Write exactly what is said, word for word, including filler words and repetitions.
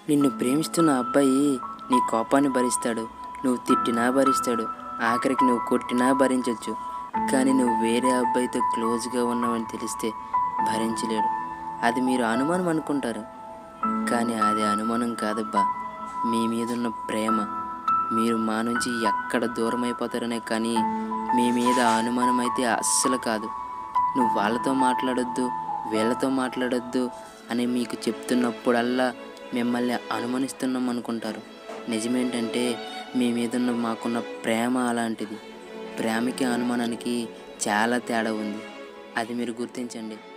నిన్ను ప్రేమిస్తున్న అబ్బాయి నీ కోపాన్ని భరిస్తాడు. నువ్వు తిట్టినా భరిస్తాడు. ఆఖరికి నువ్వు కొట్టినా భరించొచ్చు. కానీ నువ్వు వేరే అబ్బాయితో క్లోజ్గా ఉన్నావని తెలిస్తే భరించలేడు. అది మీరు అనుమానం అనుకుంటారు, కానీ అది అనుమానం కాదబ్బా, మీ మీదున్న ప్రేమ. మీరు మా నుంచి ఎక్కడ దూరం అయిపోతారనే, కానీ మీ మీద అనుమానం అయితే అస్సలు కాదు. నువ్వు వాళ్ళతో మాట్లాడొద్దు, వీళ్ళతో మాట్లాడొద్దు అని మీకు చెప్తున్నప్పుడల్లా మిమ్మల్ని అనుమానిస్తున్నాం అనుకుంటారు. నిజమేంటంటే మీ మీదున్న మాకున్న ప్రేమ అలాంటిది. ప్రేమకి అనుమానానికి చాలా తేడా ఉంది. అది మీరు గుర్తించండి.